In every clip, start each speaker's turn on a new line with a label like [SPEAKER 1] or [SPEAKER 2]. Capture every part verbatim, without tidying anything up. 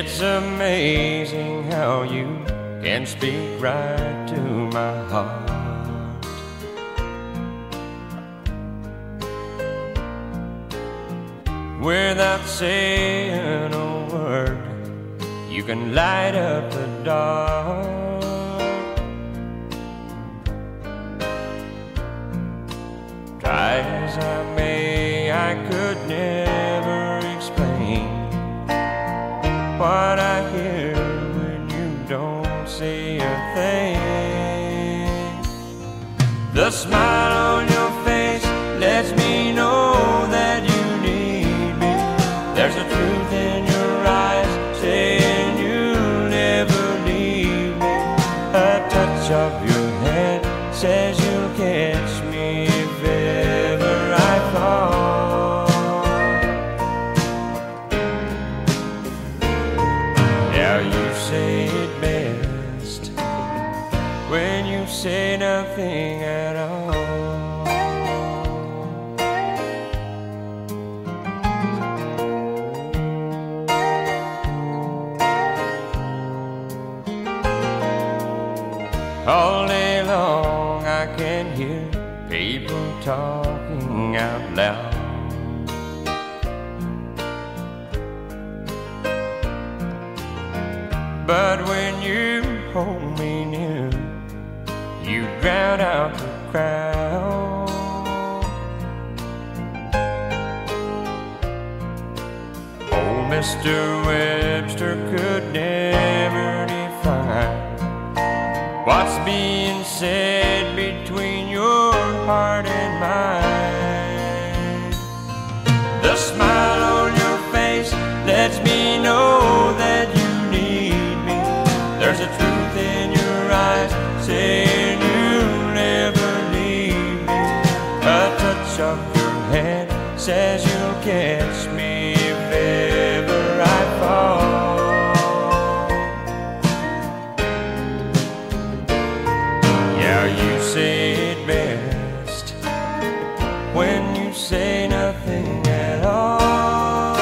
[SPEAKER 1] It's amazing how you can speak right to my heart. Without saying a word, you can light up the dark. Try as I may, I could never explain what I hear when you don't say a thing. The smile on your face lets me know that you need me. There's a truth in your eyes saying you'll never leave me. A touch of your hand says you'll catch me if ever I fall. Now you say it best when you say nothing at all. All day long I can hear people talking out loud. But when you hold me near, you drown out the crowd. Old Mister Webster could never define what's being said between your heart and mine. The smile on your face lets me know that you need me. There's a truth in your eyes saying you'll never leave me. A touch of your hand says you'll catch me if ever I fall. You say it best when you say nothing at all.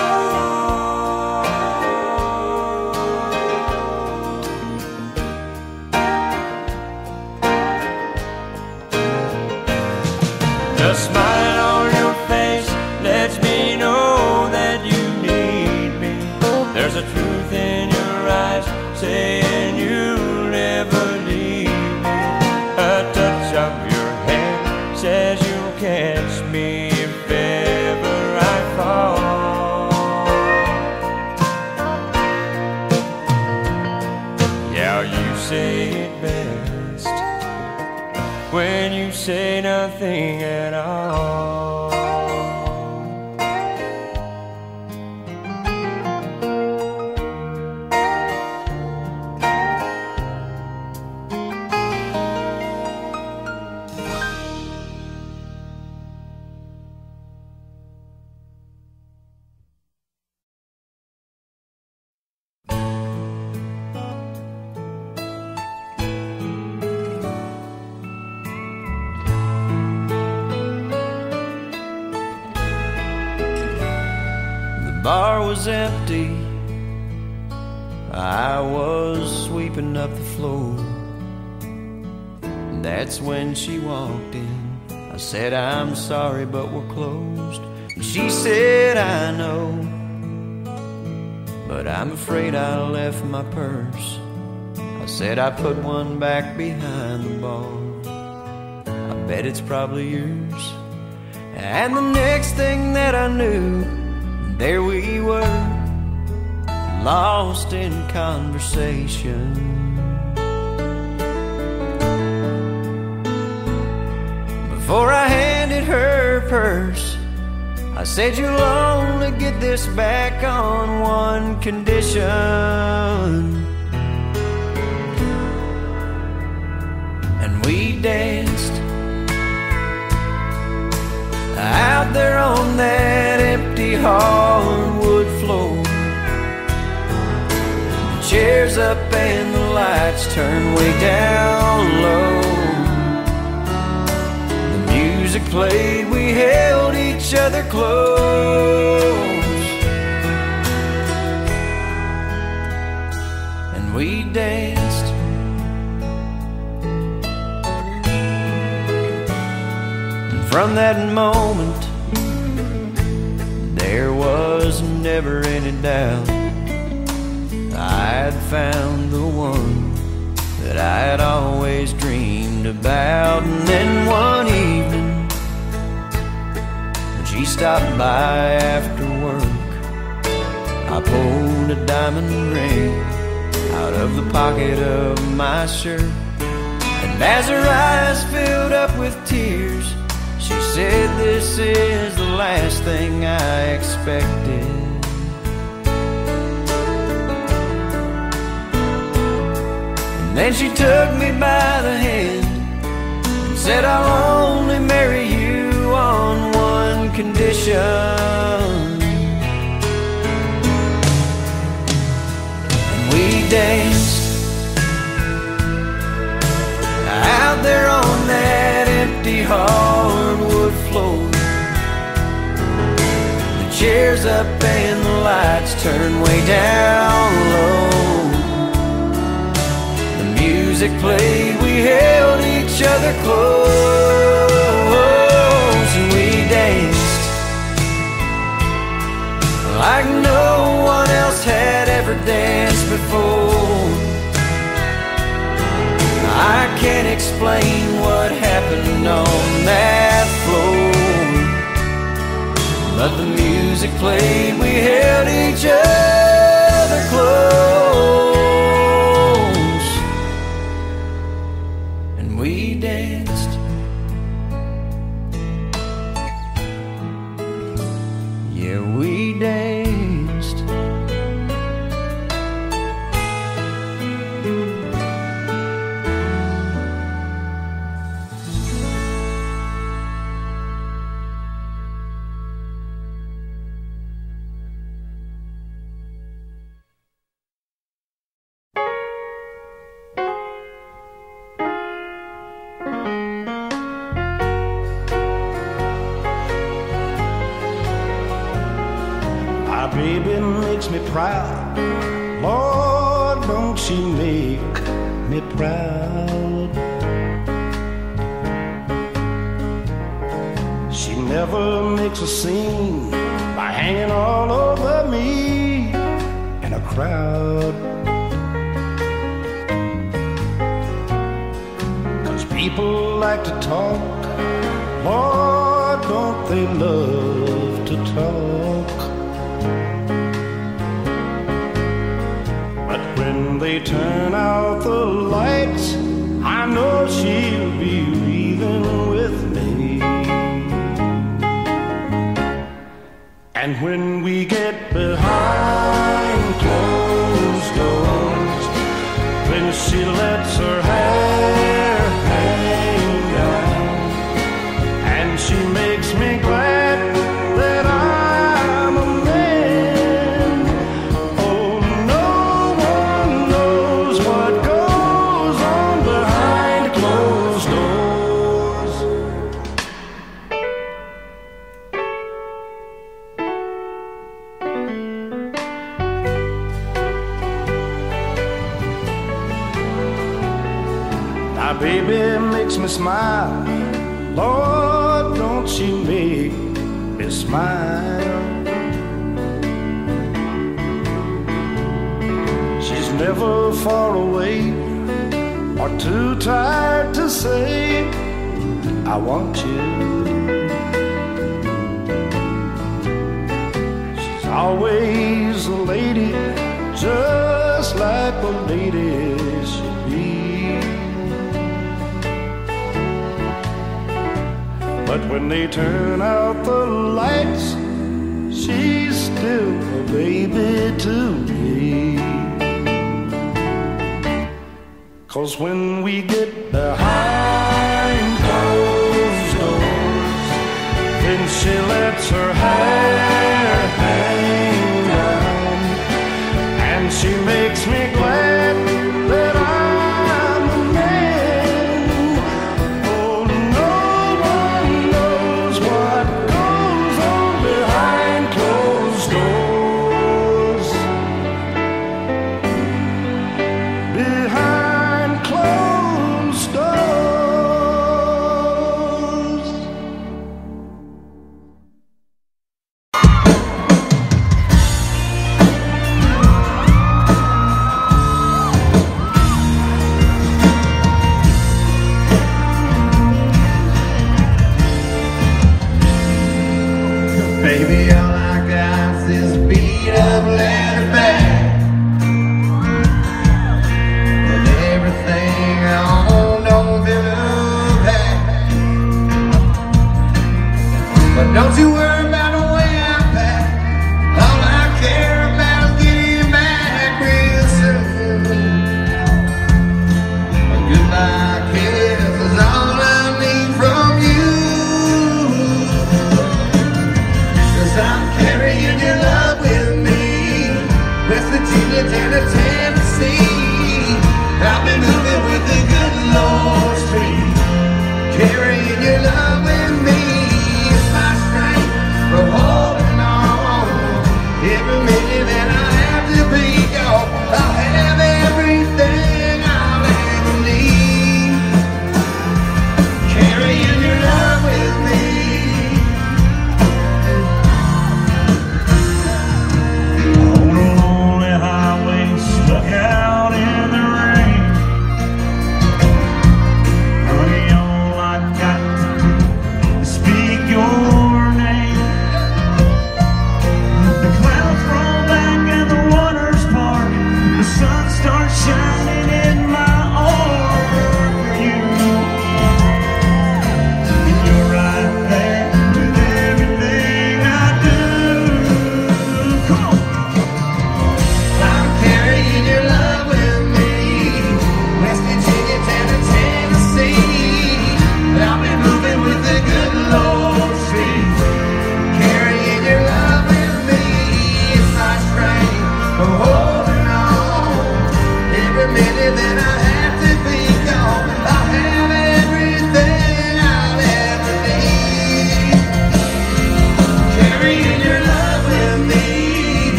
[SPEAKER 1] The smile on your face lets me know that you need me. There's a truth in your eyes saying you'll never leave me. A touch of your hand says you'll catch me if ever I fall. Yeah, you say it best when you say nothing at all. The bar was empty, I was sweeping up the floor. That's when she walked in. I said, I'm sorry, but we're closed. And she said, I know, but I'm afraid I left my purse. I said, I put one back behind the bar. I bet it's probably yours. And the next thing that I knew, there we were, lost in conversation. Before I handed her purse, I said, you'll only get this back on one condition. And we danced out there on that empty hardwood floor. The chairs up and the lights turned way down low. The music played, we held each other close.
[SPEAKER 2] and we danced. And from that moment, there was never any doubt I'd found the one that I'd always dreamed about. And then one evening, when she stopped by after work, I pulled a diamond ring out of the pocket of my shirt. And as her eyes filled up with tears, she said, "This is the last thing I expected." And then she took me by the hand and said, "I'll only marry you on one condition." We danced out there on that empty hardwood floor. The chairs up and the lights turned way down low. The music played, we held each other close, and we danced like no one else had ever danced before. I can't explain what happened on that floor, but the music played, we held each other close, and we danced. Yeah, we danced.
[SPEAKER 3] Baby makes me proud. Lord, don't she make me proud. She never makes a scene by hanging all over me in a crowd. 'Cause people like to talk. Lord, don't they love to talk. When they turn out the lights, I know she'll be leaving with me. And when we get behind closed doors, when she lets her hair hang down, and she makes me glad that I'm a man. Oh, no one knows what goes on behind closed doors. My baby makes me smile. Lord, don't she make me smile. She's never far away or too tired to say, "I want you." She's always a lady, just like a lady should be. But when they turn out the lights, she's still a baby to me. 'Cause when we get behind closed doors, then she lets her hair hang down, and she makes me glad that I'm a man. Oh, no one knows what goes on behind closed doors.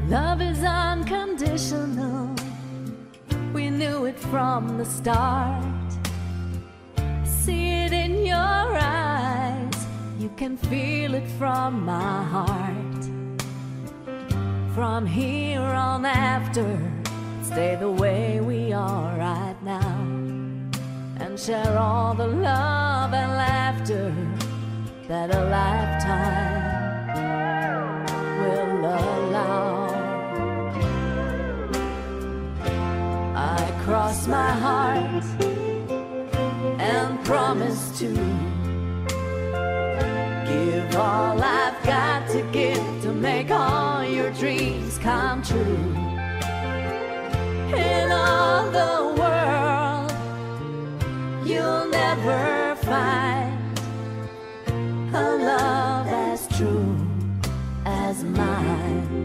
[SPEAKER 4] Love is unconditional. We knew it from the start. See it in your eyes. You can feel it from my heart. From here on after, stay the way we are right now, and share all the love and laughter that a lifetime will allow. I cross my heart and promise to give all I've got to give to make all your dreams come true. In all the world, you'll never find a love as true as mine.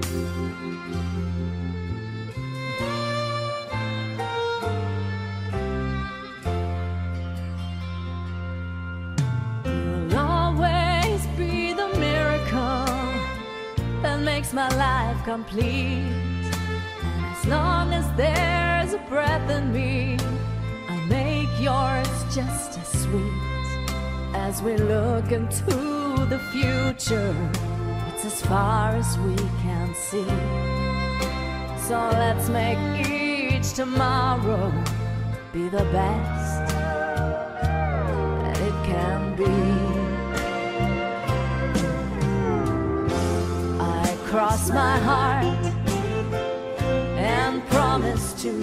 [SPEAKER 4] You'll always be the miracle that makes my life complete. And as long as there's a breath in me, I'll make yours just as sweet. As we look into the future, it's as far as we can see. So let's make each tomorrow be the best that it can be. I cross my heart and promise to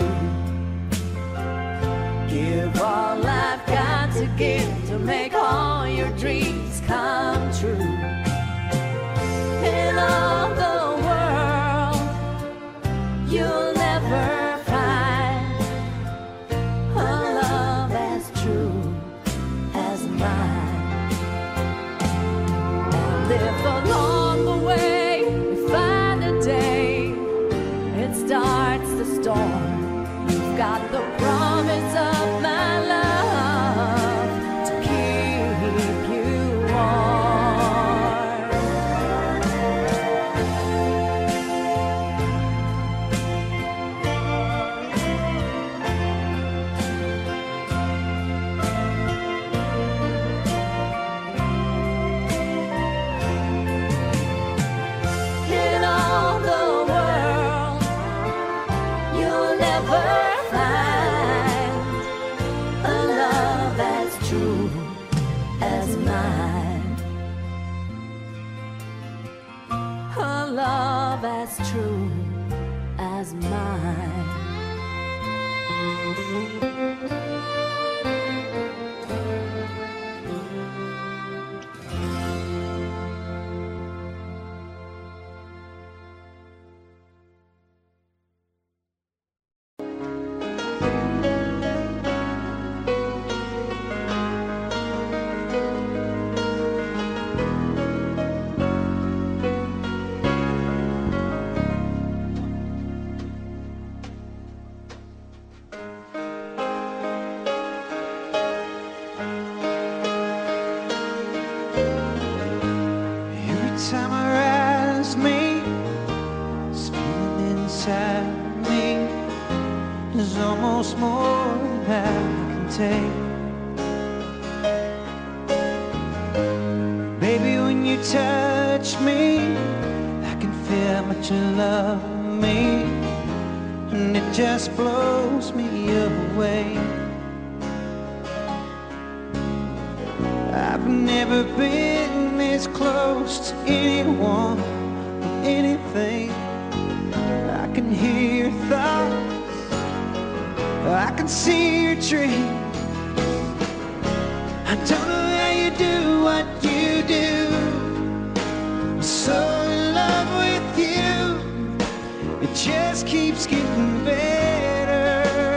[SPEAKER 4] give all I've got to give to make all your dreams come true. In all the world, you'll never find a love as true as mine. And if along the way we find a day it starts to storm, you've got the promise of my love to keep you warm. In all the world, you'll never find a love that's true as mine. A love as true as mine.
[SPEAKER 2] Every time I rise, me, this feeling inside me is almost more than I can take. Baby, when you touch me, I can feel how much you love me, and it just blows me away. I've never been this close to anyone or anything. I can hear your thoughts, I can see your dreams. I don't know how you do what you do. I'm so in love with you, it just keeps getting better.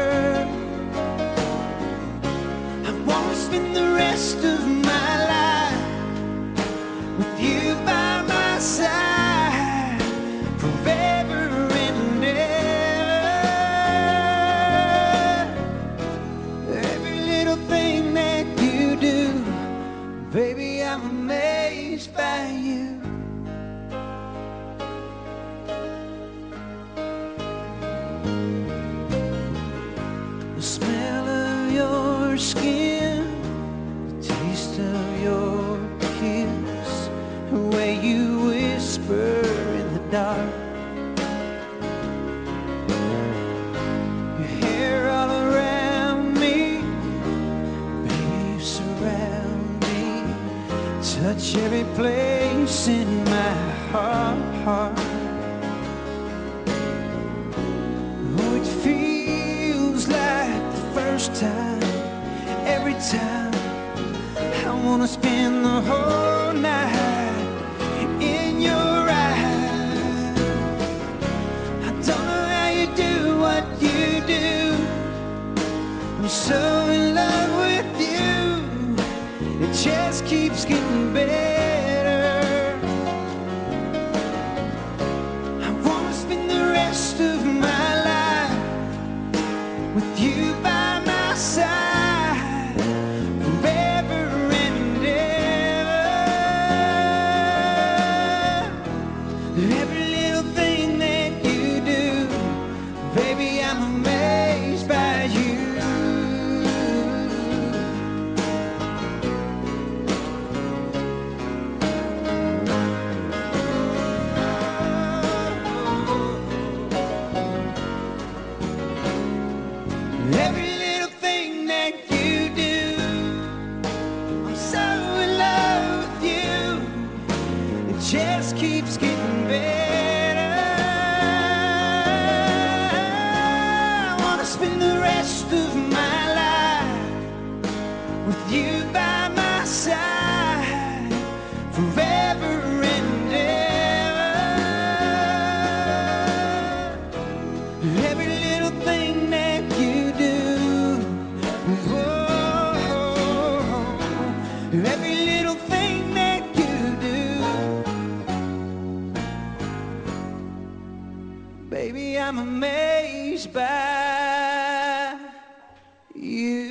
[SPEAKER 2] I wanna spend the rest of my life with you by my side forever and ever. Every little thing that you do every place in my heart. Oh, it feels like the first time, every time. I wanna spend the whole night in your eyes. I don't know how you do what you do. I'm so in love with you. It just keeps getting better. I wanna spend the rest of my life with you by my side, forever and ever. Every little thing that you do, baby, I'm amazed by you. Every little thing that you do, I'm so in love with you. It just keeps getting better. I wanna spend the rest of my life with you by my side, forever and ever. Every little thing that you do, oh, every little thing that you do, baby, I'm amazed by you.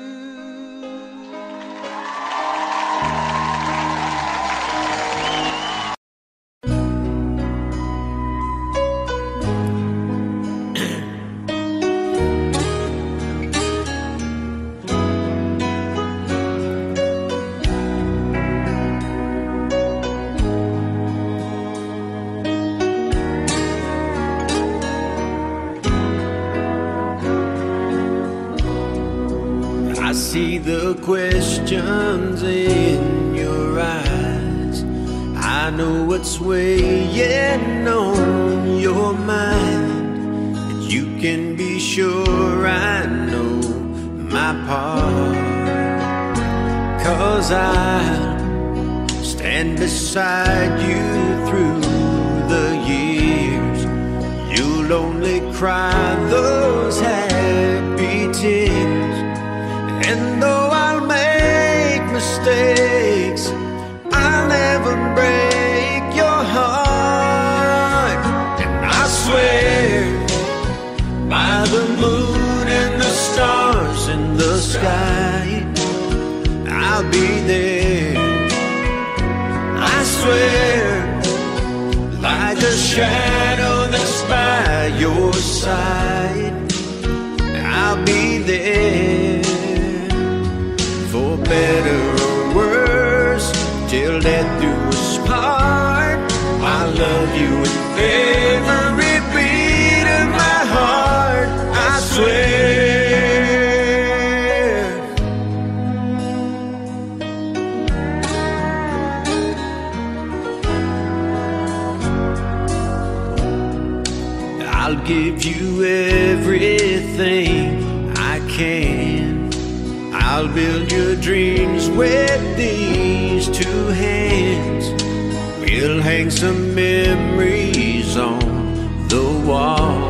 [SPEAKER 2] I see the questions in your eyes. I know what's weighing on your mind, and you can be sure I know my part. 'Cause I'll stand beside you through the years. You'll only cry those happy tears. And though I'll make mistakes, I'll never break your heart. And I swear by the moon and the stars in the sky, I'll be there. I swear, like a shadow that's by your side, I'll be there. For better or worse, till death do us part. I love you with every beat of my heart, I swear. I'll give you everything I can. I'll build your dreams with these two hands. We'll hang some memories on the wall.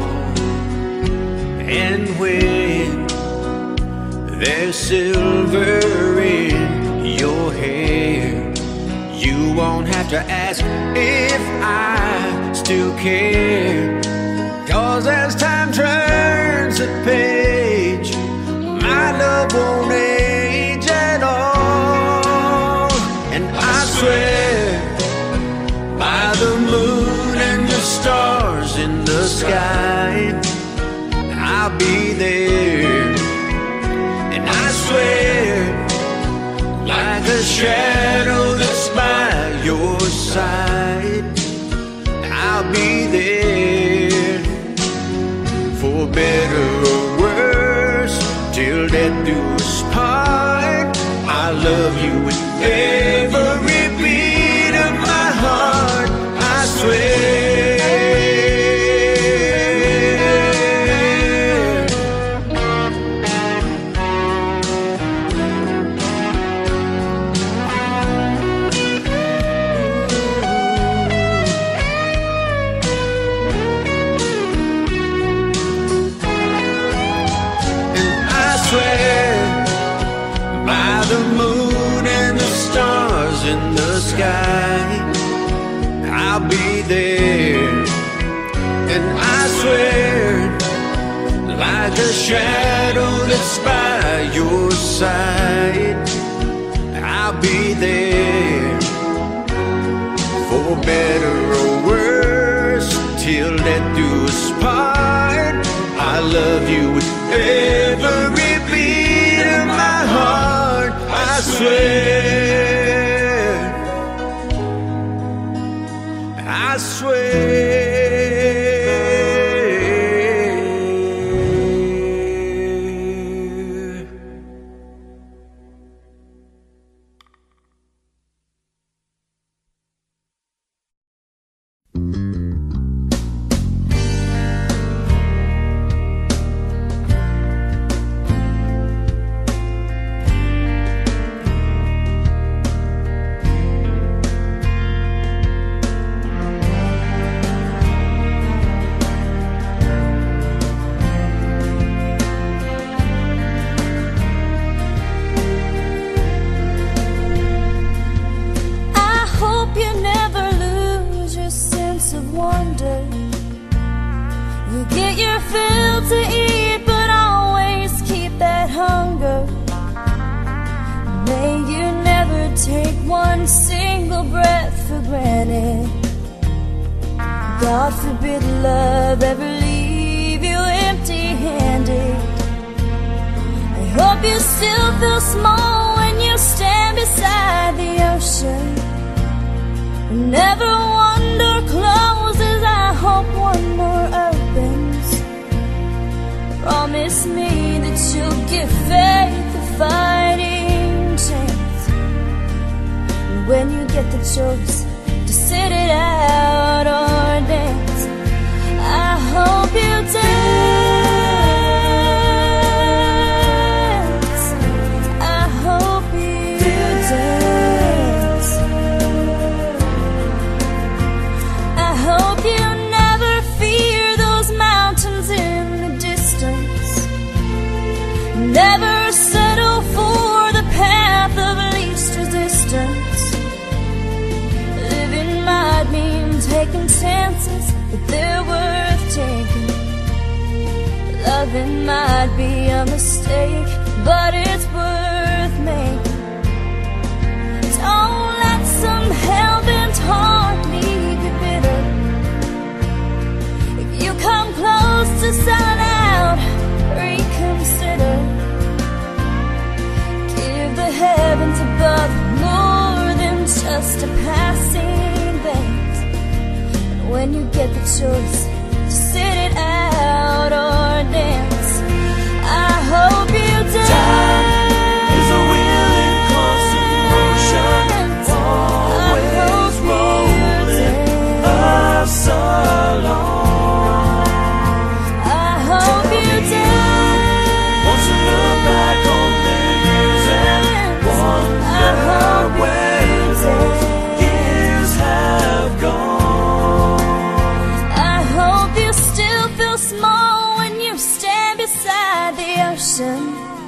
[SPEAKER 2] And when there's silver in your hair, you won't have to ask if I still care. 'Cause as time turns the page, my love won't age at all. And I swear by the moon and the stars in the sky, I'll be there. And I swear, like a shadow that's by your side, I'll be there. For better or worse, till death do us part. I love you with every beat in the sky. I'll be there, and I swear, like a shadow that's by your side, I'll be there, for better or worse, till death do us part. I love you with every beat of my heart, I swear, I swear.
[SPEAKER 4] God forbid love ever leave you empty-handed. I hope you still feel small when you stand beside the ocean. Never one door closes, I hope one more opens. Promise me that you'll give faith a fighting chance. And when you get the choice to sit it out or dance, I hope you dance. I hope you dance. I hope you never fear those mountains in the distance. Never settle for the path of least resistance. Living might mean taking chances, but they're worth taking. Loving might be a mistake, but it's worth making. Don't let some hell-bent heart leave you bitter. If you come close to selling out, reconsider. Give the heavens above more than just a passing glance. And when you get the choice to sit it out or dance, I hope you dance.
[SPEAKER 2] Time is a wheel in constant motion, always rolling us along.
[SPEAKER 4] I hope you dance.
[SPEAKER 2] Once you look back on memories and wonder where those years have gone.
[SPEAKER 4] I hope you still feel small when you stand beside the ocean.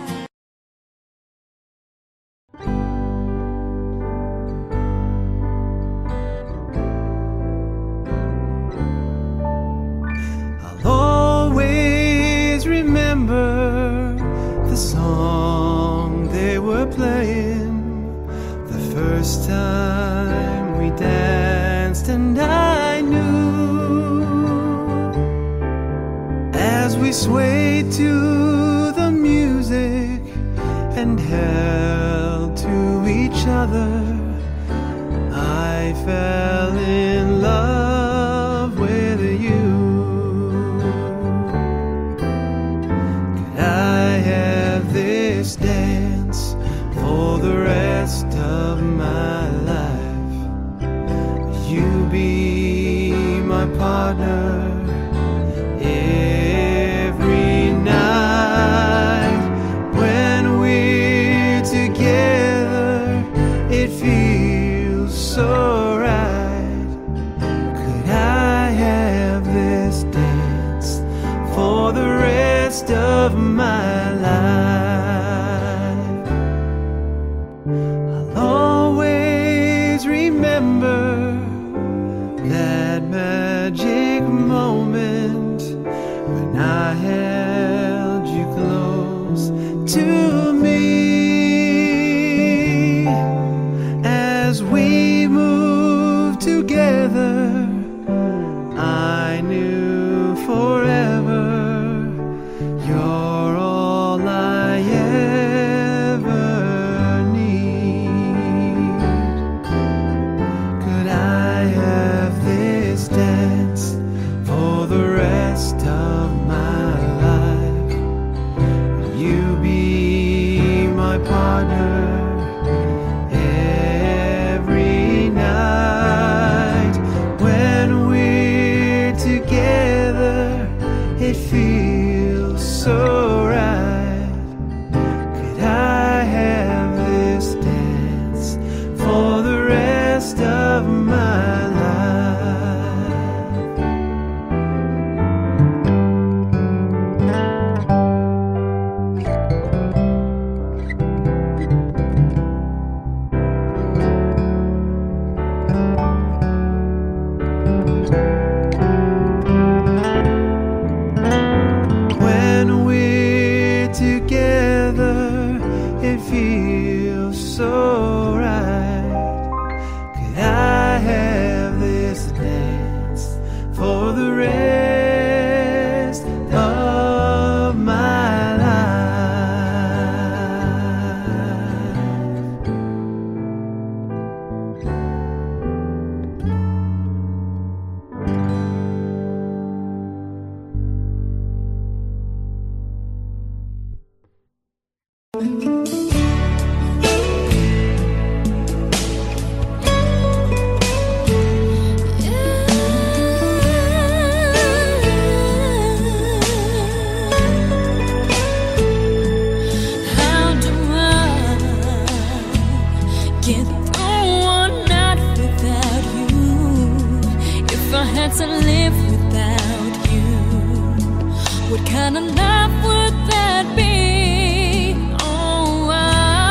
[SPEAKER 5] I'll always remember the song they were playing the first time we danced, and I knew as we swayed to the music and held to each other, I fell in love with you. Could I have this dance for the rest of my life? You be my partner every night. When we're together, it feels so right. Could I have this dance for the rest of my life? I'll always that magic moment when I held you close to me. As we moved together, I knew forever you're all I ever need. Could I have this dance for the rest of my life? Will you be my partner every night? When we're together, it feels so right. Could I have this dance for the rest of my life? When we're together, it feels so right. Could I have this dance for the rest of my life?
[SPEAKER 4] How do I get through one night without you? If I had to live without you, what kind of life would that be? Oh, I,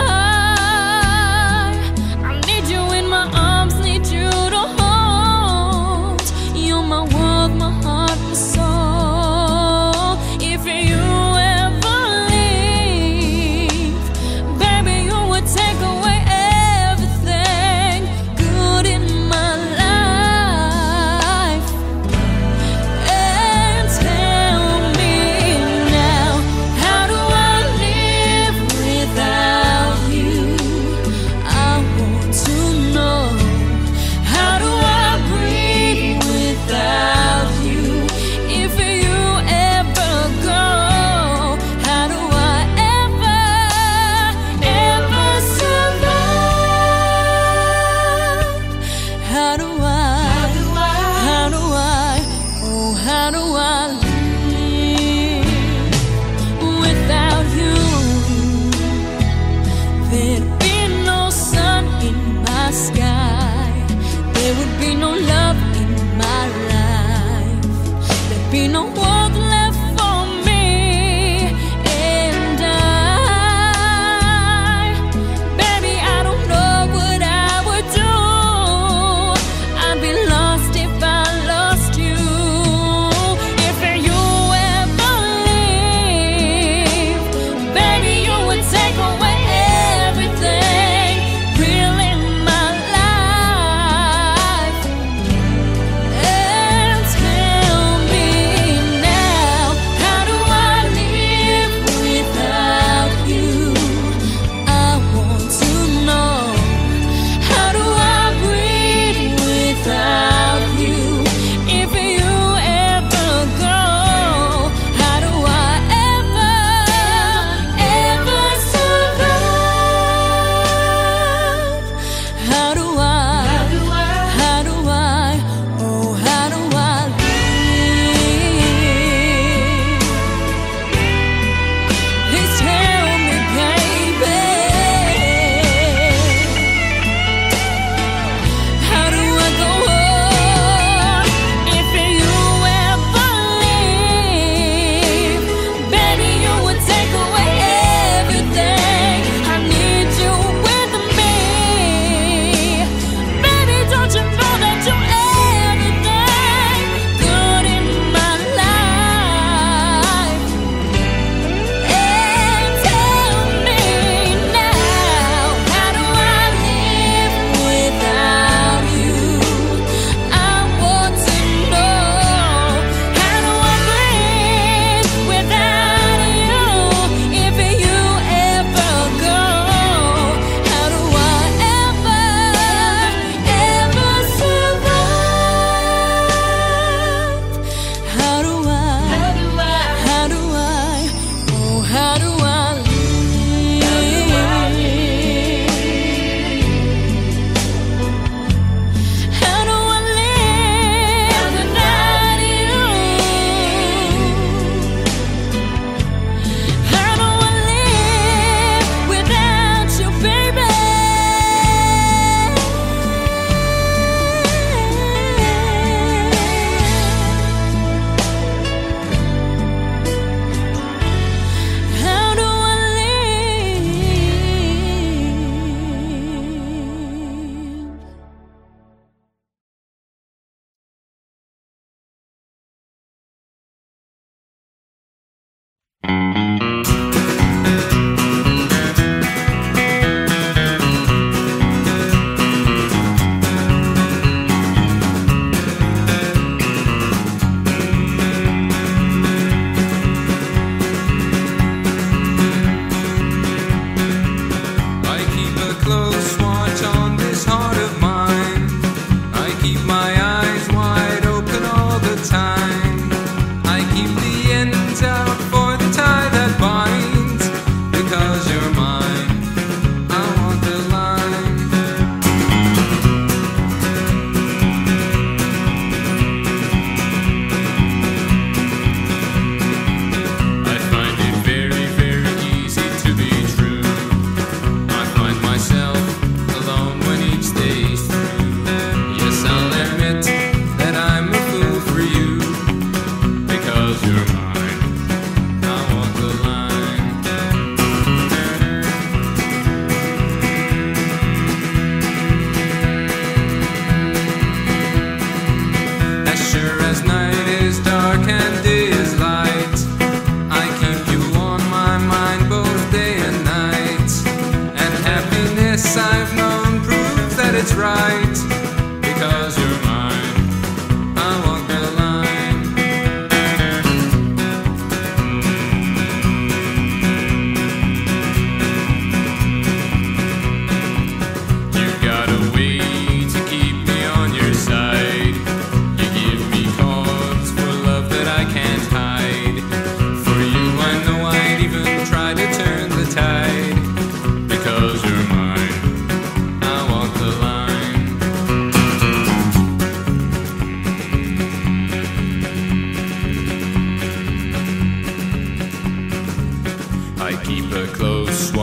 [SPEAKER 4] I need you in my arms, need you to hold. You're my world, my heart, my soul. If you ever leave, baby, you would take away everything good in my life. And tell me now, how do I live without you? I want to know. How do I breathe without you? If you ever go, how do I ever, ever survive? How do I, how do I, oh, how do I live without you? There'd be no sun in my sky. There would be no love in my life. There'd be no world left for me. And I, baby, I don't know what I would do. I'd be lost if I lost you. If you ever leave, baby, you would take away everything real in my life. And tell me now,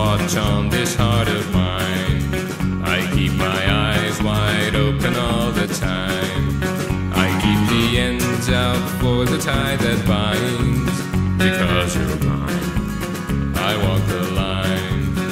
[SPEAKER 1] watch on this heart of mine. I keep my eyes wide open all the time. I keep the ends out for the tie that binds. Because you're mine, I walk the line.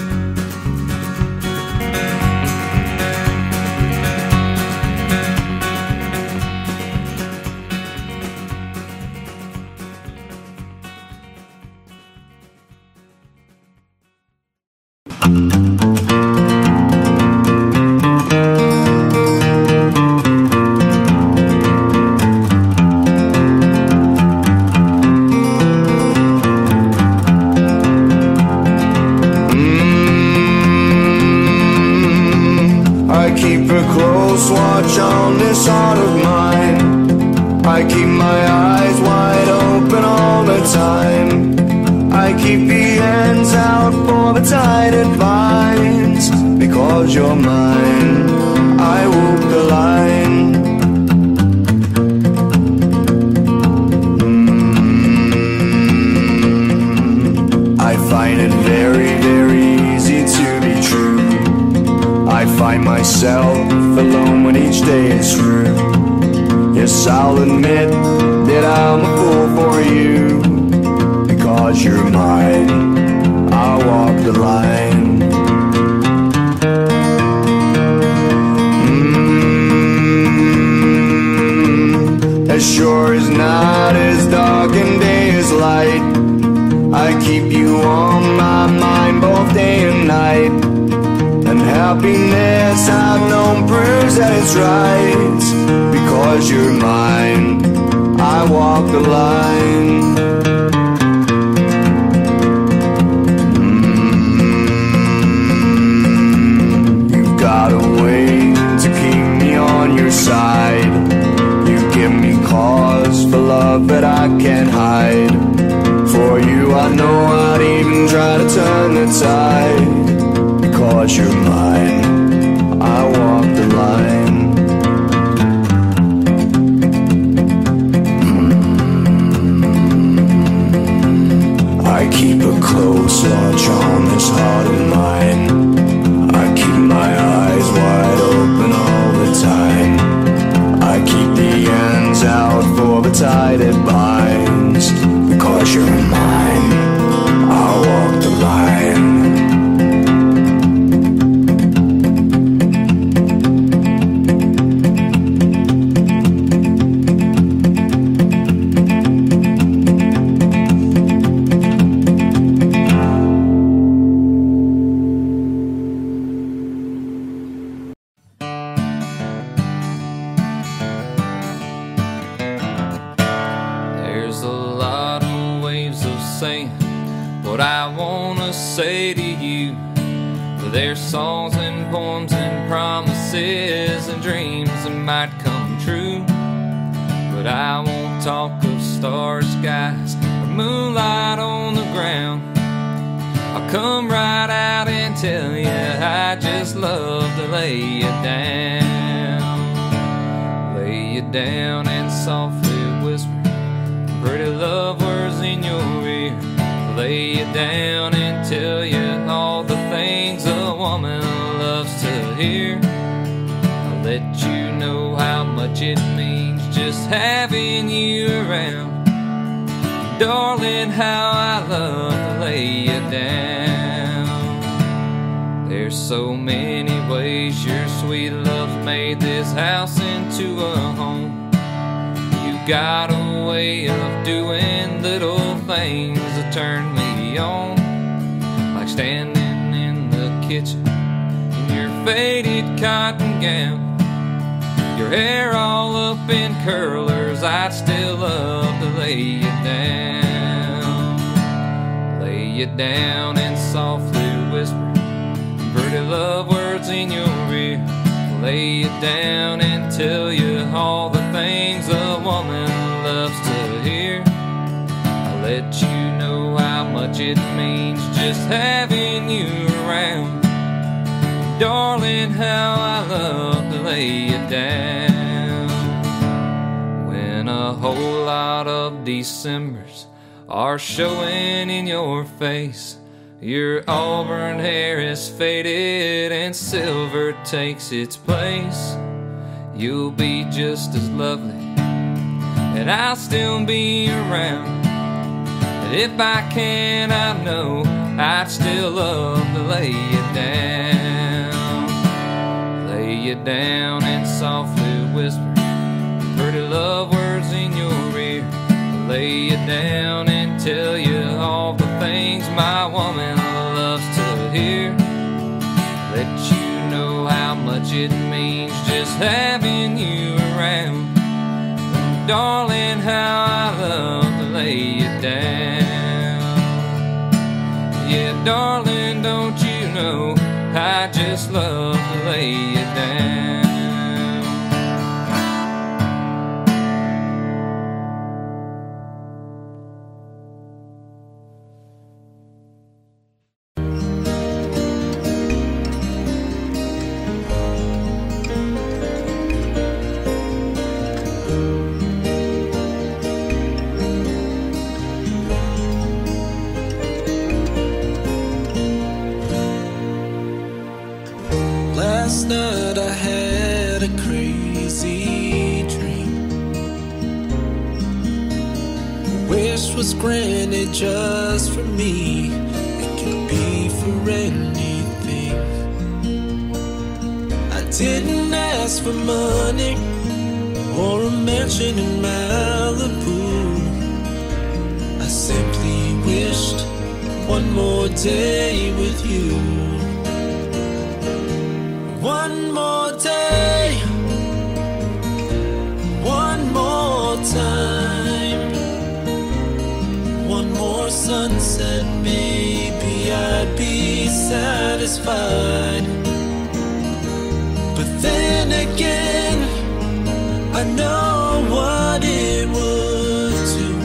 [SPEAKER 2] Keep a close watch on this heart of mine. I keep my eyes wide open all the time. I keep the ends out for the tie that binds. Because you're mine, I walk the line. mm, I find it very, very easy to be true. I find myself alone when each day is through. Yes, I'll admit that I'm a fool for you. Because you're mine, I'll walk the line. mm, As sure as night is dark and day is light, I keep you on my mind both day and night. And happiness I've known proves that it's right. Because you're mine, I walk the line. mm, You've got a way to keep me on your side. You give me cause for love that I can't hide. For you I know I'd even try to turn the tide. Because you're mine, I walk the line. mm. I keep a close watch on this heart of mine. I keep my eyes wide open all the time. I keep the ends out for the tie that binds. Because you're mine, I'll walk the line.
[SPEAKER 6] What I wanna say to you. There's songs and poems and promises and dreams that might come true. But I won't talk of stars, skies, or moonlight on the ground. I'll come right out and tell you I just love to lay you down. Lay you down and softly whisper pretty love words in your ear. Lay you down and tell you all the things a woman loves to hear. I'll let you know how much it means just having you around. Darling, how I love to lay you down. There's so many ways your sweet love's made this house into a home. You got a way of doing little things that turn me on. Like standing in the kitchen in your faded cotton gown. Your hair all up in curlers, I'd still love to lay you down. Lay you down and softly whisper pretty love words in your ear. Lay you down and tell you all the things a woman loves to hear. I'll let you know how much it means just having you around. Darling, how I love to lay you down. When a whole lot of Decembers are showing in your face, Your auburn hair is faded and silver takes its place. You'll be just as lovely and I'll still be around. And if I can, I know I'd still love to lay you down. Lay you down and softly whisper pretty love words in your ear. Lay you down and tell you all the things my woman loves to hear. Let you know how much it means just having you around. Darling, how I love to lay you down. Yeah, darling, don't you know I just love to lay you down.
[SPEAKER 7] Last night I had a crazy dream. Wish was granted just for me. It could be for anything. I didn't ask for money or a mansion in Malibu. I simply wished one more day with you. One more day, one more time, one more sunset, maybe I'd be satisfied. But then again, I know what it would do.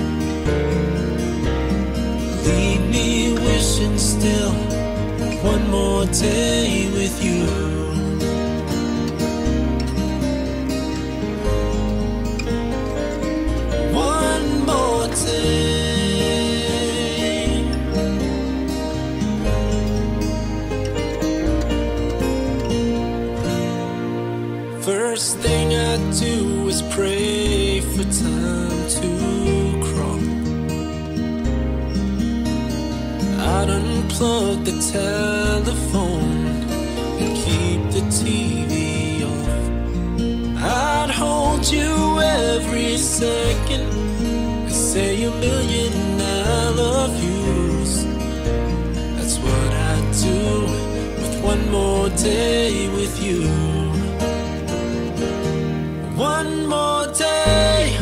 [SPEAKER 7] Leave me wishing still one more day with you. First thing I do is pray for time to crawl. I'd unplug the telephone and keep the T V off. I'd hold you every second and say a million I love yous. That's what I'd do with one more day with you. One more day,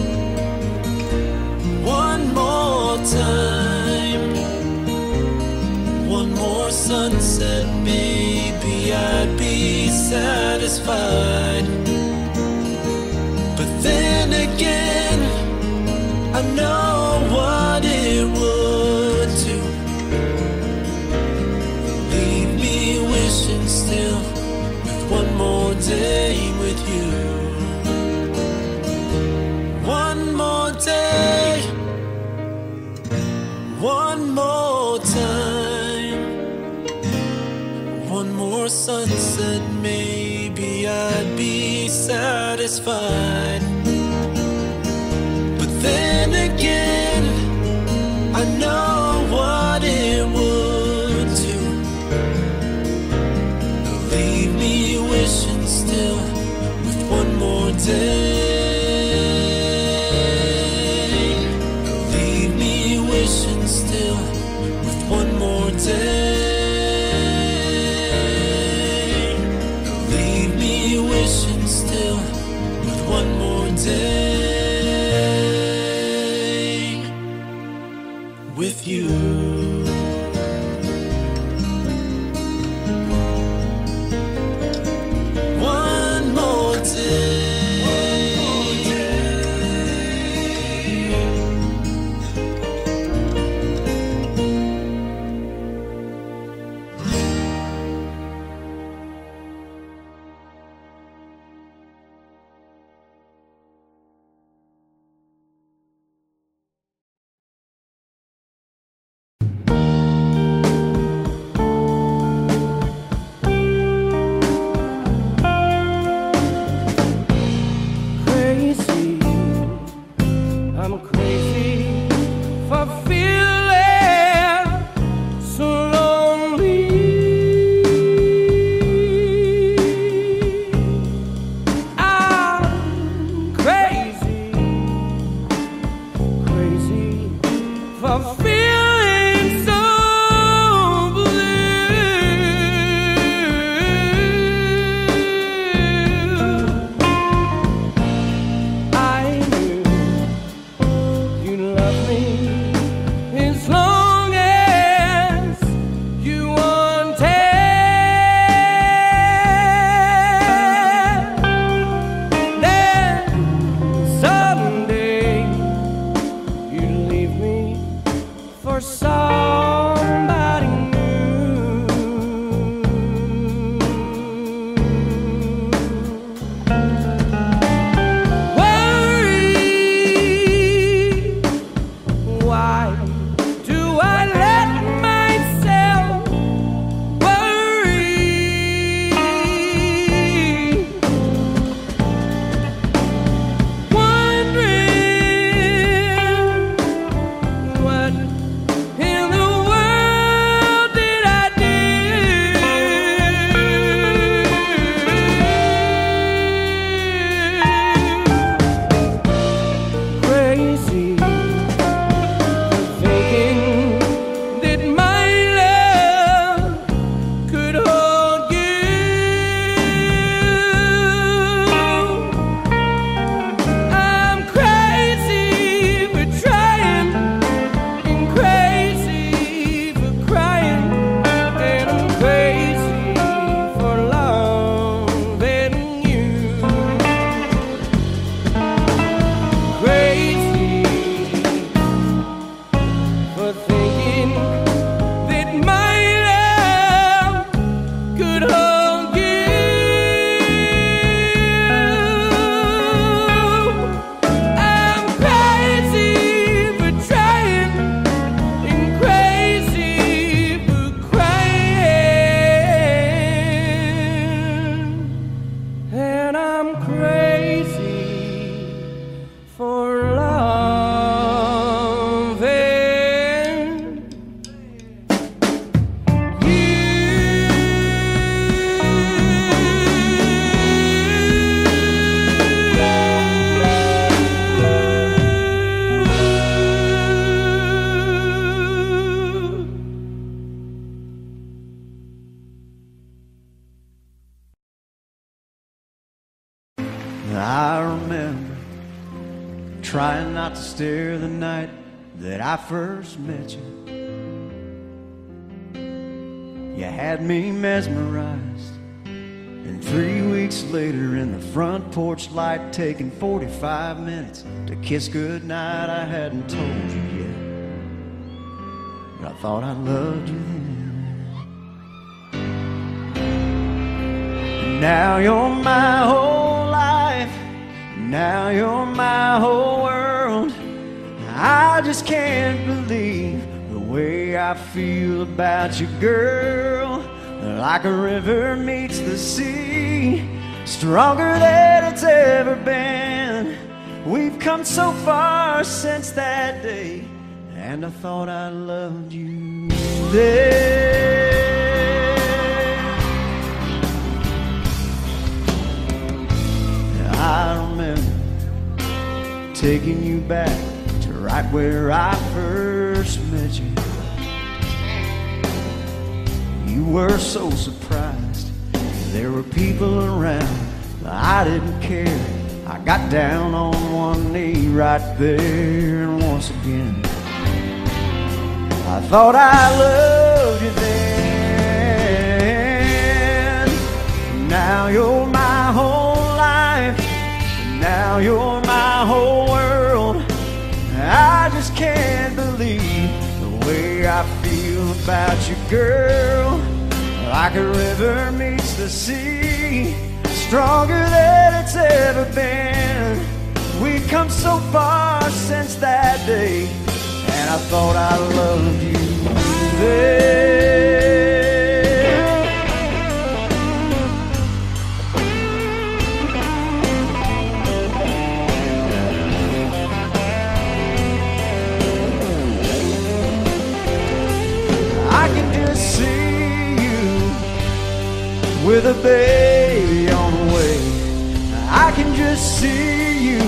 [SPEAKER 7] one more time, one more sunset, maybe I'd be satisfied. But then again, I know what it would do. Leave me wishing still with one more day with you. One more day, one more time, one more sunset, maybe I'd be satisfied. But then again, I know what it would do. Leave me wishing still with one more day. Still with one more day. Leave me wishing still with one more day with you.
[SPEAKER 5] I'm crazy for feeling so lonely. I'm crazy, crazy for feeling so for somebody new. Worry, why do I let myself worry? Wondering what in the world did I do? Crazy for thinking that my love could hold you. I'm crazy for trying and crazy for crying, and I'm crazy for loving you. Crazy for thinking that my love could hold you. I'm crazy for trying and crazy for crying, and I'm crazy for loving you.
[SPEAKER 2] I remember trying not to stare the night that I first met you. You had me mesmerized, and three weeks later in the front porch light, taking forty-five minutes to kiss goodnight, I hadn't told you yet, but I thought I loved you then. And now you're my whole life, now you're my whole world. I just can't believe the way I feel about you, girl. Like a river meets the sea, stronger than it's ever been. We've come so far since that day, and I thought I loved you then. I remember taking you back to right where I first met you. You were so surprised, there were people around, I didn't care. I got down on one knee right there, and once again I thought I loved you then. Now you're my whole life, now you're my whole world. I just can't believe the way I feel about you, girl. Like a river meets the sea, stronger than it's ever been. We've come so far since that day, and I thought I loved you then. see you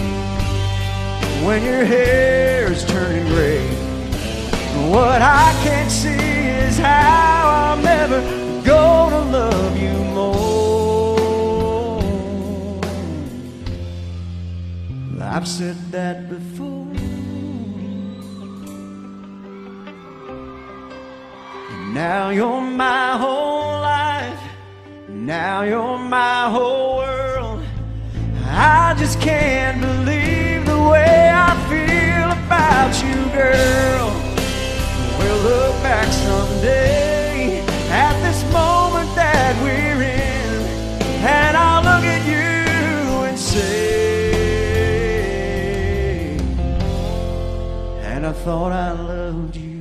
[SPEAKER 2] when your hair is turning gray. What I can't see is how I'm ever gonna love you more. I've said that before. Now you're my whole life. Now you're my whole world. I just can't believe the way I feel about you, girl. We'll look back someday at this moment that we're in, and I'll look at you and say, and I thought I loved you.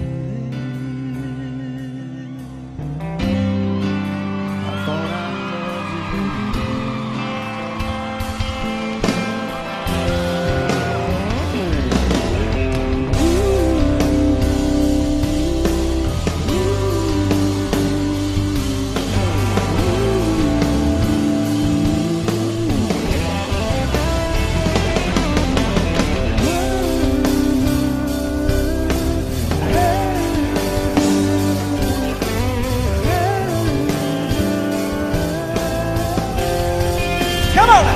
[SPEAKER 2] Come on now.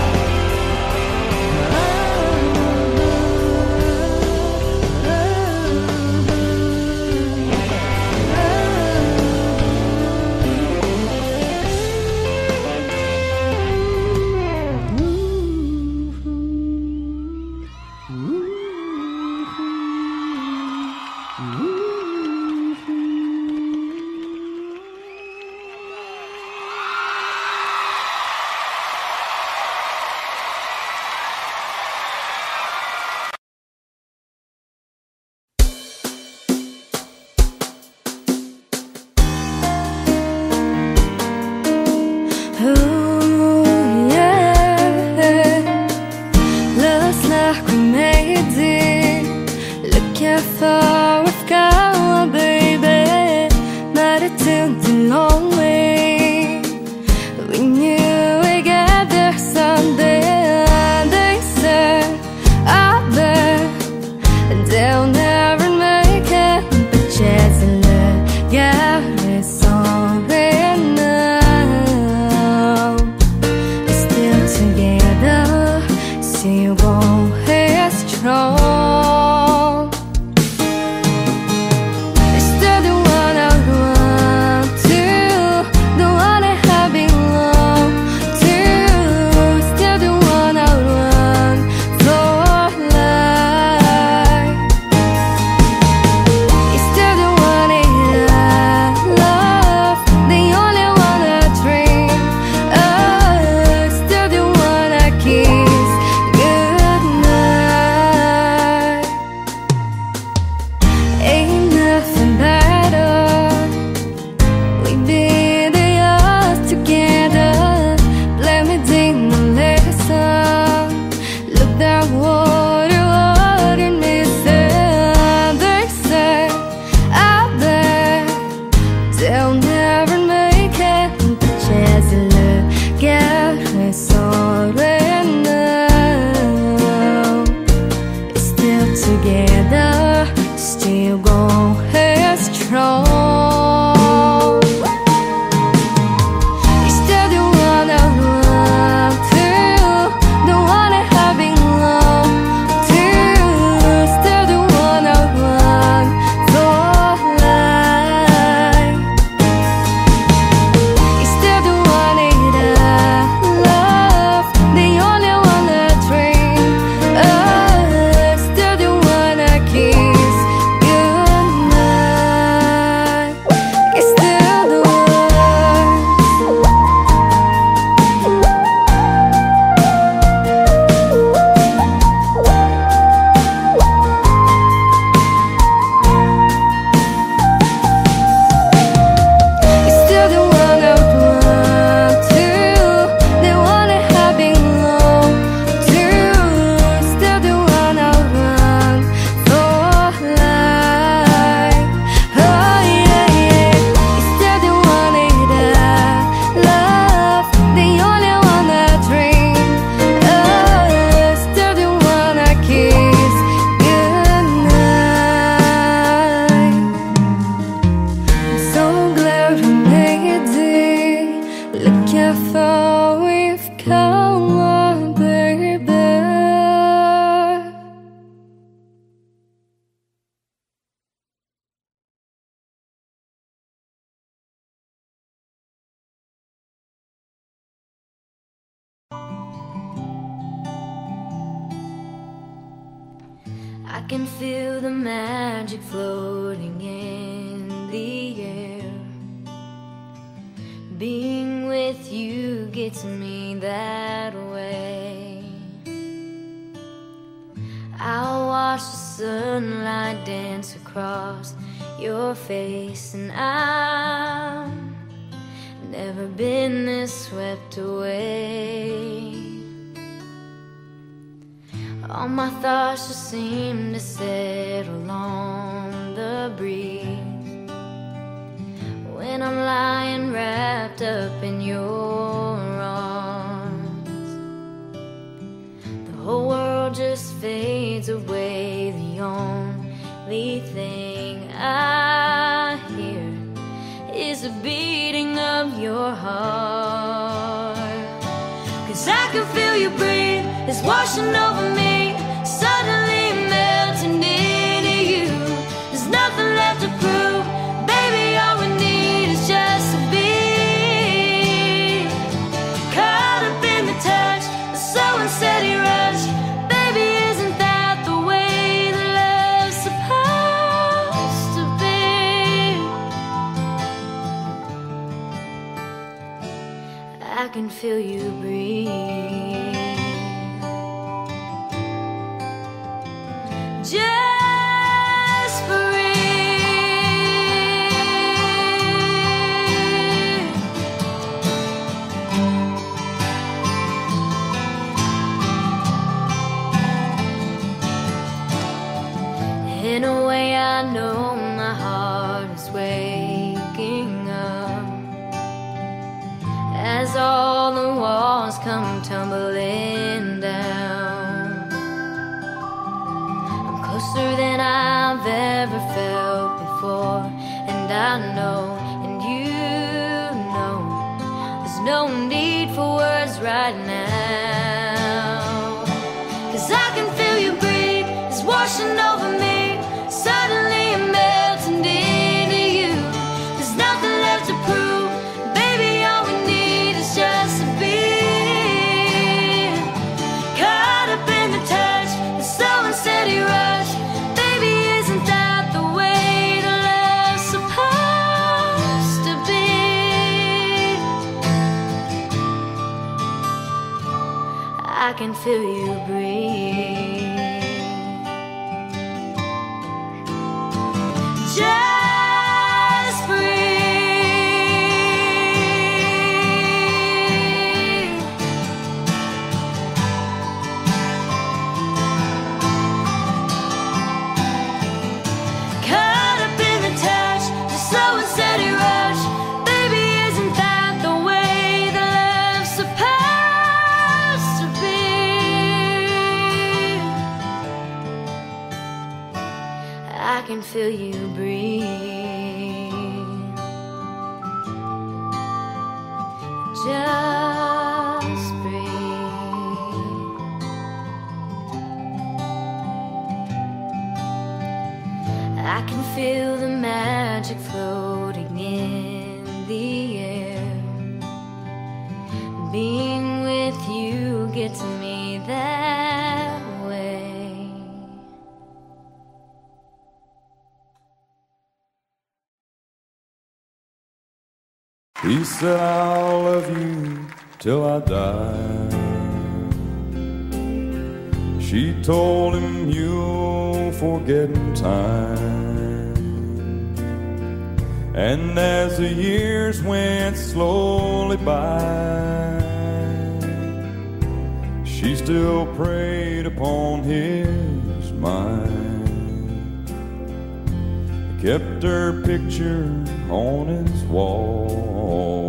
[SPEAKER 4] Kiss goodnight.
[SPEAKER 8] I can feel the magic floating in the air. Being with you gets me that way. I'll watch the sunlight dance across your face, and I've never been this swept away. All my thoughts just seem to settle on the breeze when I'm lying wrapped up in your arms. The whole world just fades away. The only thing I hear is the beating of your heart. 'Cause I can feel you breathe, it's washing over me, suddenly melting into you. There's nothing left to prove, baby, all we need is just to be caught up in the touch, the slow and steady rush. Baby, isn't that the way that love's supposed to be? I can feel you breathe. Just breathe. In a way I know my heart is waking up as all the walls come tumbling down. I'm closer than I've ever felt before, and I know, and you know, there's no need for words right now. 'Cause I can feel you breathe, it's washing over me, suddenly melting into you. There's nothing left to prove, baby, all we need is just to be caught up in the touch, the slow and steady rush. Baby, isn't that the way that love's supposed to be? I can feel you breathe. Just breathe. Caught up in the touch, the slow and steady rush. Baby, isn't that the way that love's supposed to be? I can feel you breathe. Just breathe. I can feel the magic floating in the air. Being with you gets me that way.
[SPEAKER 9] He said, I'll love you till I die. She told him, you'll forget in time. And as the years went slowly by, she still preyed upon his mind. Kept her picture on his wall.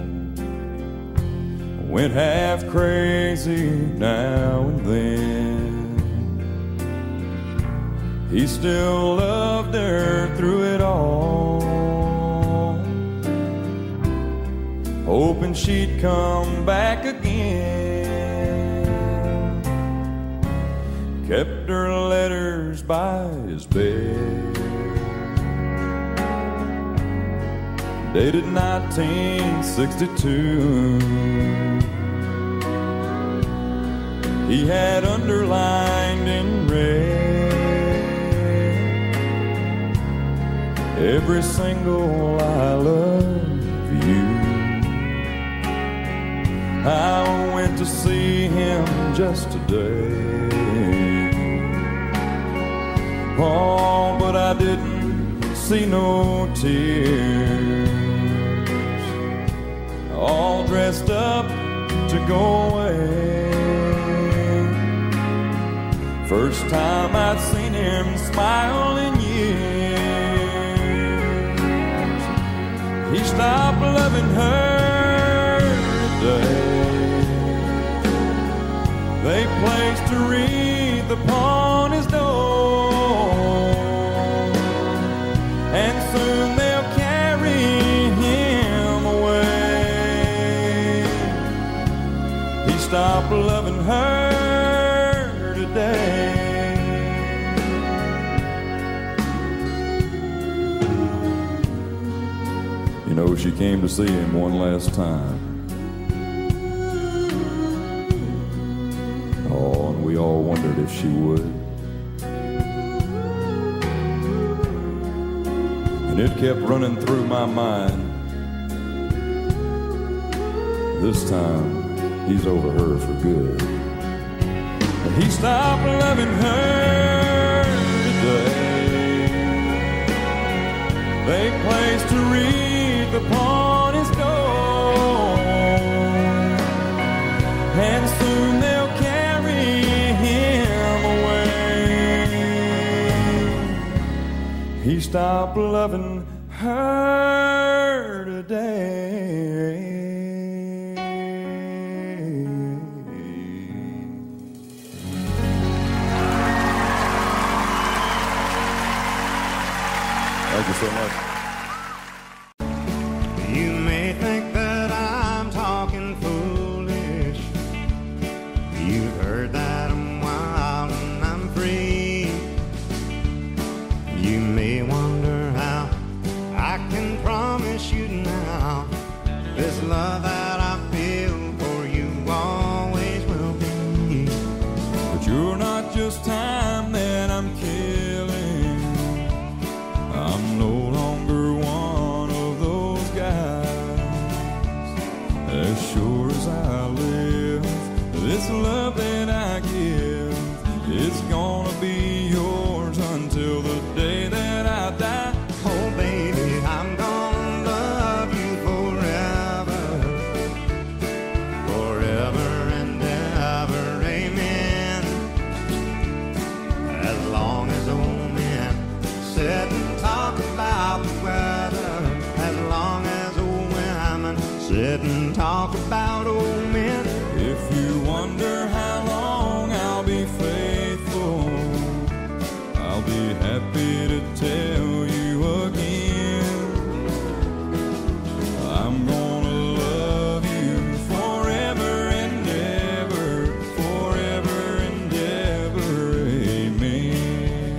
[SPEAKER 9] Went half crazy now and then. He still loved her through it all, hoping she'd come back again. Kept her letters by his bed, dated nineteen sixty-two. He had underlined in red, every single I love you. I went to see him just today. Oh, but I didn't see no tears. All dressed up to go away. First time I'd seen him smile in years. He stopped loving her today. They placed a wreath upon his door, and soon they'll carry him away. He stopped loving her today. You know, she came to see him one last time. Oh, and we all wondered if she would. And it kept running through my mind. This time, he's over her for good. And he stopped loving her today. They placed a wreath upon his door, and soon they'll carry him away. He stopped loving her today. Thank you so much.
[SPEAKER 10] You may think that I'm talking foolish. You've heard that I'm wild and I'm free. You may wonder how I can promise you now this love that I feel for you always will be.
[SPEAKER 9] But you're not just time that I'm killing. I'm no longer one of those guys. As sure as I live, this love that I give, it's gonna be yours until the day that I die.
[SPEAKER 10] Oh baby, I'm gonna love you forever, forever and ever, amen. As long as old men sit and talk about the weather, as long as old women sit and talk about old men.
[SPEAKER 9] If you wonder how long I'll be faithful, I'll be happy to tell you again. I'm gonna love you forever and ever, forever and ever, amen.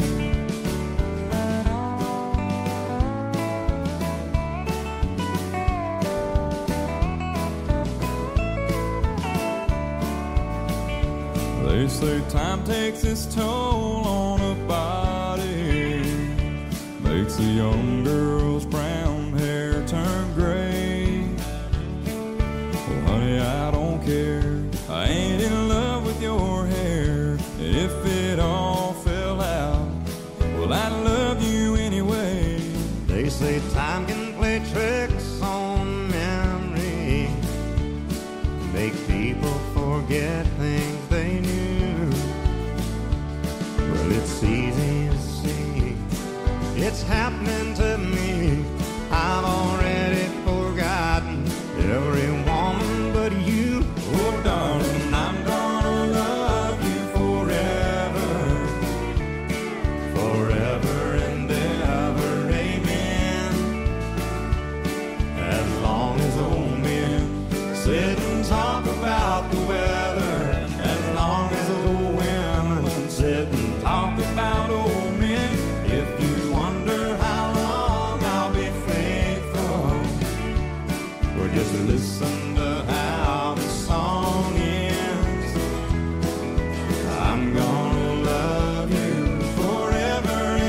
[SPEAKER 9] They say time takes its toll on a body, makes a young girl's brown hair turn gray. Well, honey, I don't care. I ain't in love with your hair. If it all fell out, well, I love you anyway.
[SPEAKER 10] They say time can play tricks on memory, make people forget things they knew. Well, it's easy to see, it's happening to me. I've already forgotten every woman but you.
[SPEAKER 9] Oh, darling, I'm gonna love you forever,
[SPEAKER 10] forever and ever, amen. As long as old men sit and talk about the weather, as long as old women sit and talk about old men. If you wonder how long I'll be faithful, or just listen to how the song ends. I'm gonna love you forever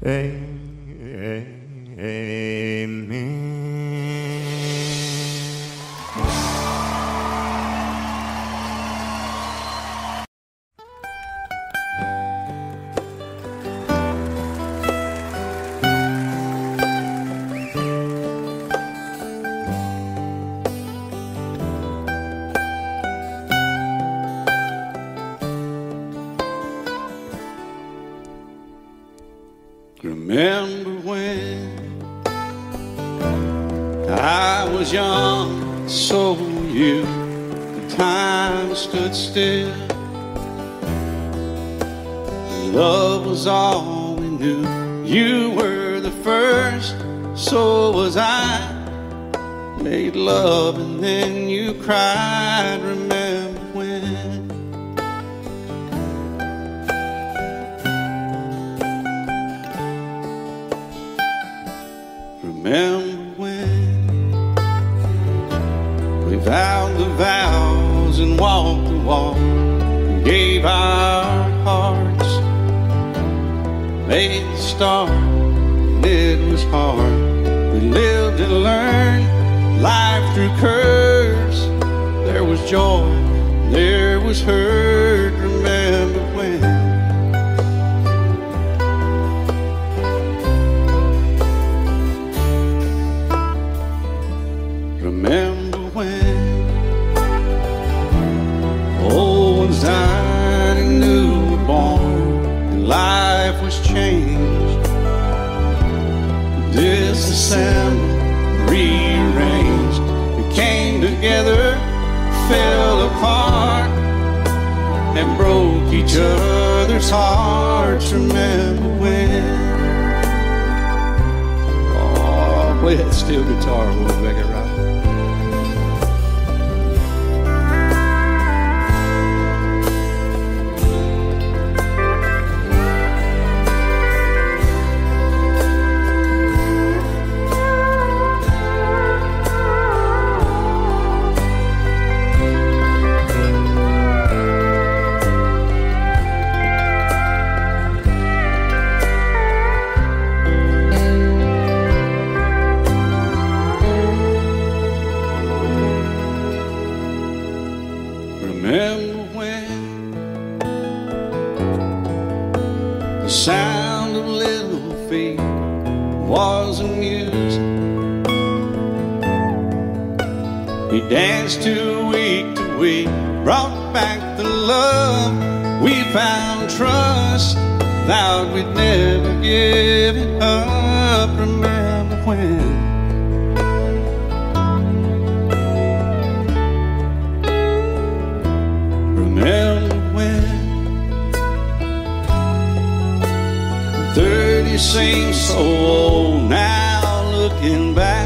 [SPEAKER 3] Remember when I was young, so were you. The time stood still. Love was all we knew. You were the first, so was I. Made love and then you cried. Remember when? Remember when we vowed the vows and walked the walk, and gave our hearts, made the start, and it was hard. We lived and learned life through curves. There was joy, there was hurt. Remember when? Remember when old ones died and new were born, and life was changed, disassembled, rearranged. We came together, fell apart, and broke each other's hearts. Remember when? Oh, play that steel guitar, we'll make it right. Remember when the sound of little feet was amusing? We danced to week to week, brought back the love. We found trust, vowed we'd never give it up. Remember when? Remember when thirty seems so old now, looking back.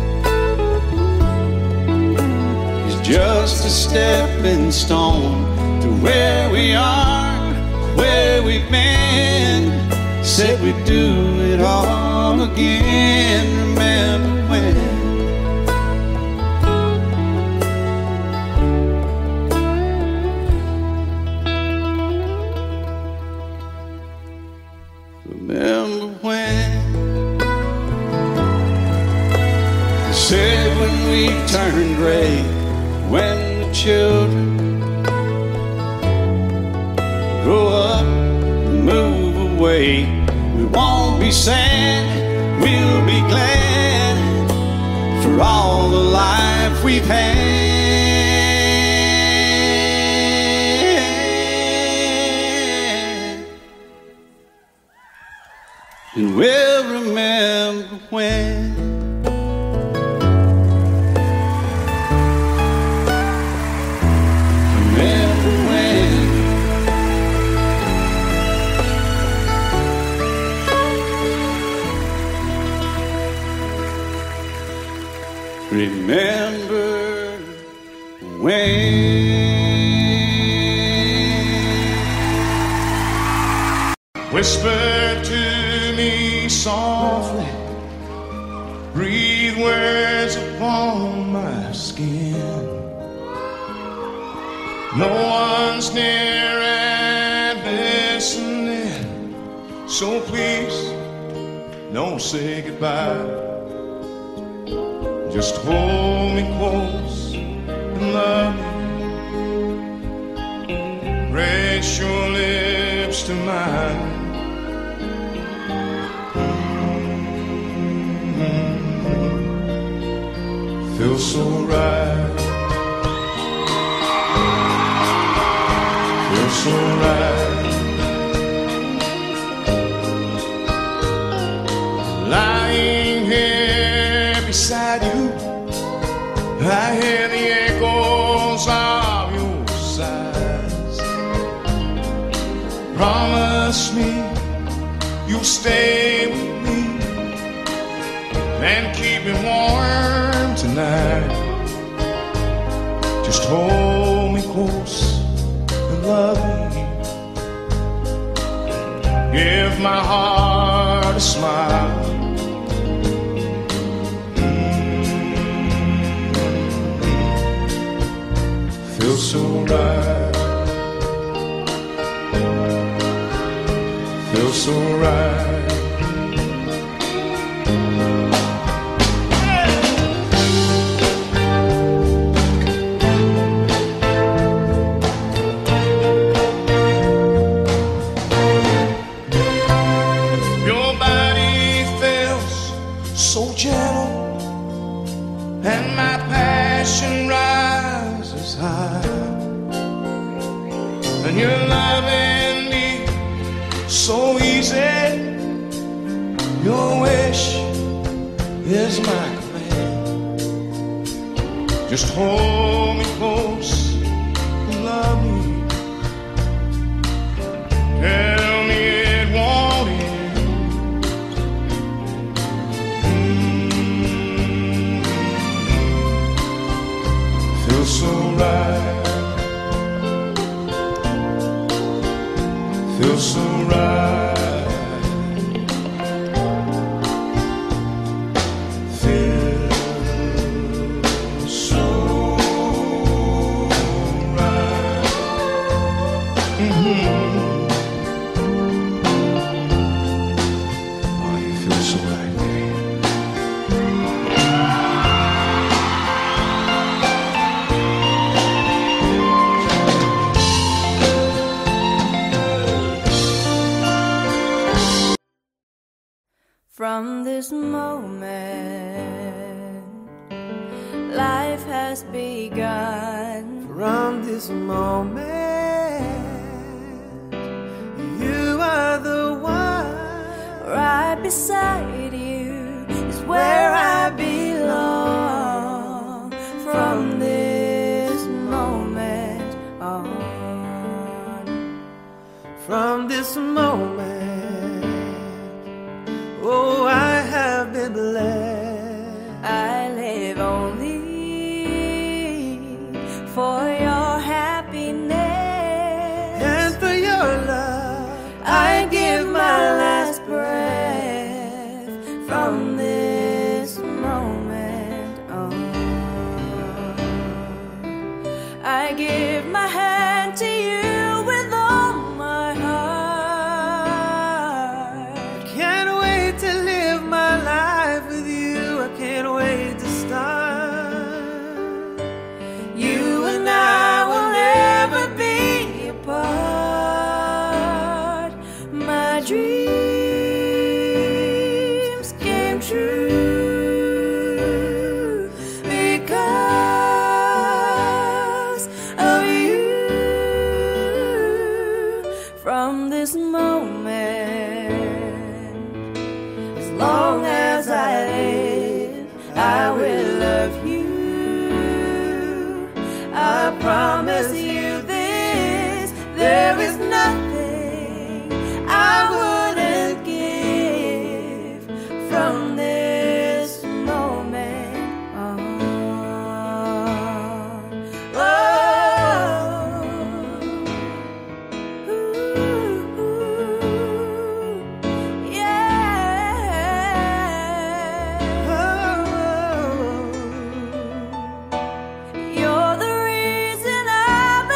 [SPEAKER 3] It's just a stepping stone to where we are, where we've been. Said we'd do it all again. Remember when? Remember when they said when we turn gray, when the children grow up and move away, we won't be sad, we'll be glad for all the life we've had. And we'll remember when. Remember when. Remember when.
[SPEAKER 10] Whisper to me softly, breathe words upon my skin. No one's near and listening, so please don't say goodbye. Just hold me close and love me. Press your lips to mine. Mm-hmm. Feels so right. Feels so right. Lying here beside you, I hear the echoes of your sighs. Promise me you'll stay with me and keep me warm tonight. Just hold me close and love me. Give my heart a smile. Feels so right. Feels so right. Your body feels so gentle, and my passion rises high, and you're loving me so easy. Your wish is my command. Just hold me close and love me. Tell me it won't end. Mm-hmm. Feels so right. Feels so right. Feels so right. Mm-hmm. Oh, you feel so right, baby.
[SPEAKER 4] From this moment, life has begun.
[SPEAKER 5] From this moment, you are the one.
[SPEAKER 4] Right beside you is where I belong. From this moment on.
[SPEAKER 5] From this moment, oh, I have been blessed.
[SPEAKER 4] I live only for your happiness,
[SPEAKER 5] And for your love,
[SPEAKER 4] I give my last breath. From this moment on, I give my hand to you with all my heart.
[SPEAKER 5] can't wait to live my life with you. I can't wait to start.
[SPEAKER 4] You and I will never be apart. My dreams came true because of you. From this moment, as long as I live, I will love you. I promise you this, there is nothing I wouldn't give. From this moment on. Oh, ooh, yeah. You're the reason I've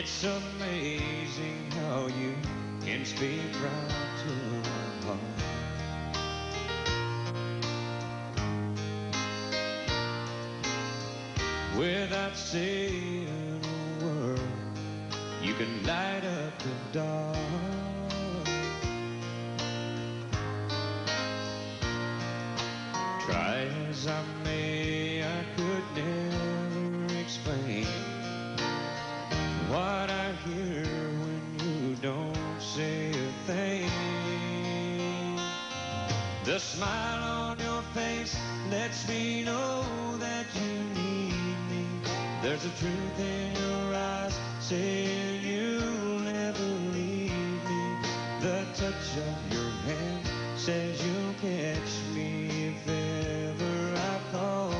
[SPEAKER 3] It's amazing how you can speak right to my heart. Without saying a word, you can light up the dark. Try as I may, I could never explain what I hear when you don't say a thing. The smile on your face lets me know that you need me. There's a truth in your eyes saying you'll never leave me. The touch of your hand says you'll catch me if ever I call.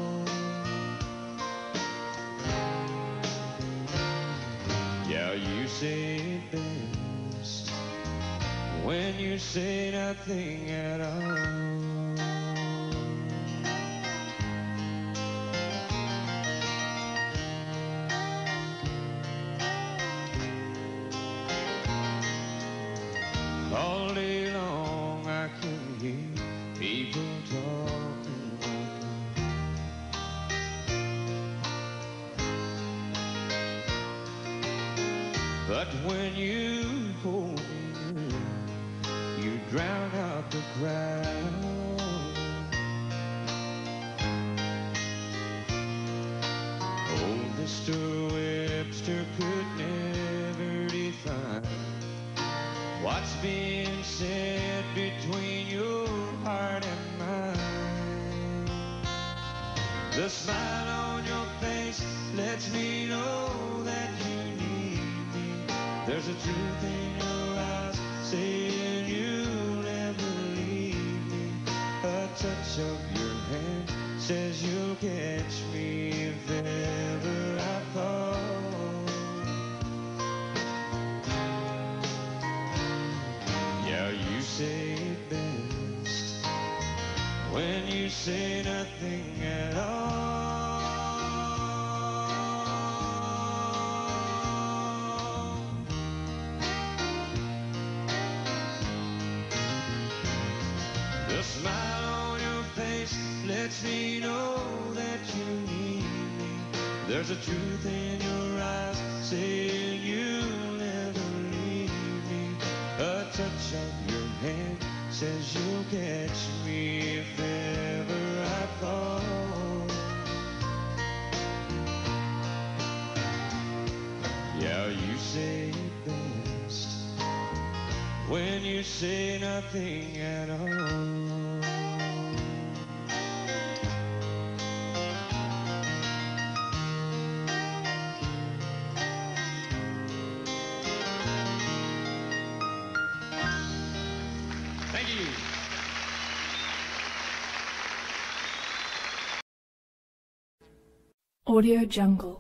[SPEAKER 3] Yeah, you say it best when you say nothing at all. All day long I can hear people talking like that. But when you hold me near, you drown out the crowd. Oh, Mister Webster could never define what's being said between your heart and mine. The smile on your face lets me know that you need me. There's a truth in your eyes saying you'll never leave me. A touch of your hand says you'll catch me if ever I fall. Yeah, you say it best when you say nothing at all. The smile on your face lets me know that you need me. There's a truth in your eyes saying you'll never leave me. A touch of your hand says you'll catch me if ever I fall. Yeah, you say it best when you say nothing at all. Thank you.
[SPEAKER 11] Audio Jungle.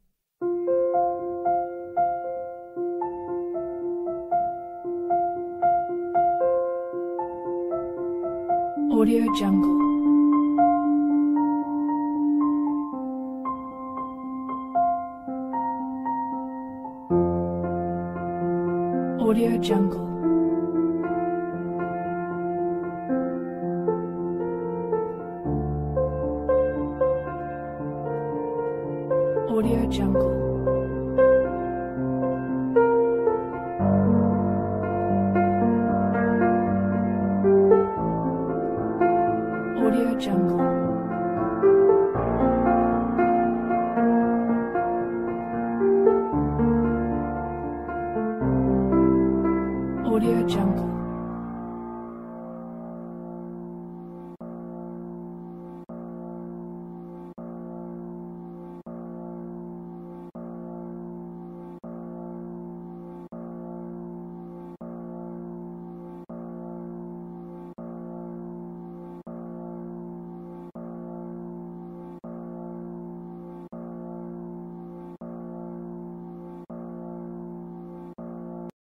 [SPEAKER 11] Audio Jungle. Audio Jungle. Audio Jungle. Audio Jungle. Audio Jungle.